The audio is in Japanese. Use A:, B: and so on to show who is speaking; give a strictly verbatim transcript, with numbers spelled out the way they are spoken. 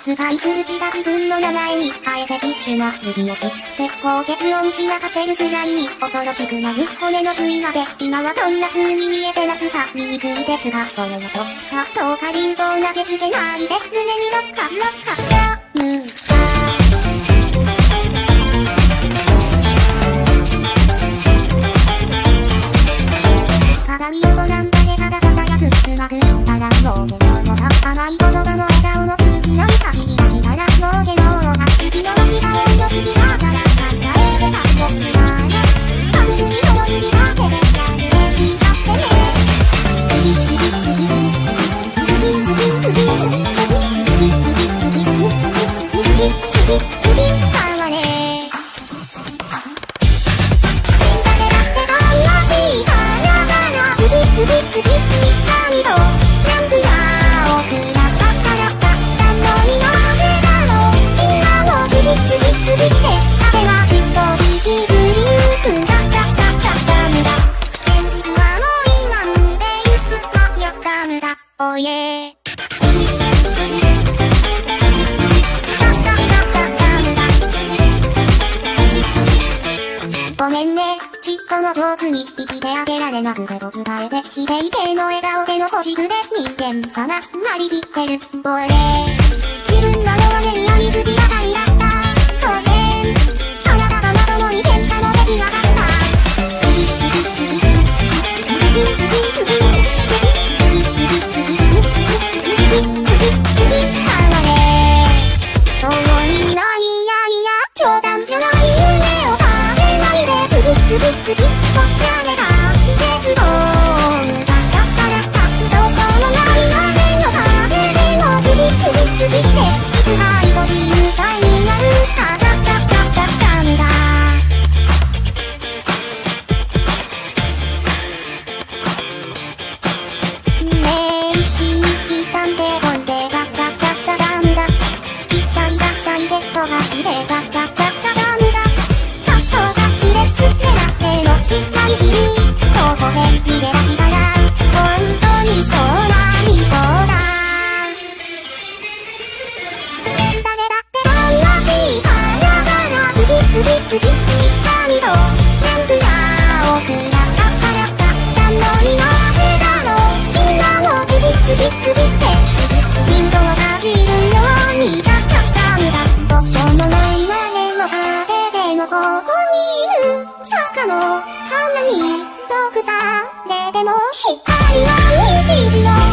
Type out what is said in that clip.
A: 使い古した自分の名前にあえてキッチュな指を振って高血を打ち負かせるくらいに恐ろしくなる骨の髄まで今はどんな風に見えてますか。醜いですがそれはそっか。どうかリンゴを投げつけないで胸にロッカロッカジャム鏡をご覧だけただささやくうまくいったらもうけようのさ甘い言葉も笑顔も通じない走り出したらもうけようあっちきの間違いの次だから考えてたもつまらパズルにその指だけでやるべきだってね次次次次次次次次次次次次変われ次々にさみとなんでや多くなったからだったのになぜだろう今も次々次って果てはしっとり引きずりゆくんだちゃちゃちゃちゃ無駄現実はもう今んでゆくのやちゃ無駄おいえごめんねちっとも上手に生きてあげられなくてと伝えてひでい系の笑顔での星屑で人間さななりきってるボエレ自分の弱音に相づちばかりだった当然あなたとまともに喧嘩もできなかった次次次次次次次次次次次次次離れそうみんないやいや冗談じゃない夢を次々次こっちゃねが絶望だったからだどうしようもない雨の風でも次々次っていつかいぼちみたいになるさちゃちゃちゃちゃちゃむだねえいちにさんでごんでちゃちゃちゃちゃダムだ一切がさいで飛ばしでちゃちゃちゃちゃダムだパッとが切れつけのしっかり切るここで逃げ出したら本当にそうなりそうだ誰だって同じからから次々次いったりとなんとや多くなったからだったのになぜだろう今も次々次ってリンゴをかじるようにちゃちゃちゃ無駄どうしようもない我の果てでもここにいる坂の花に毒されても光は日時の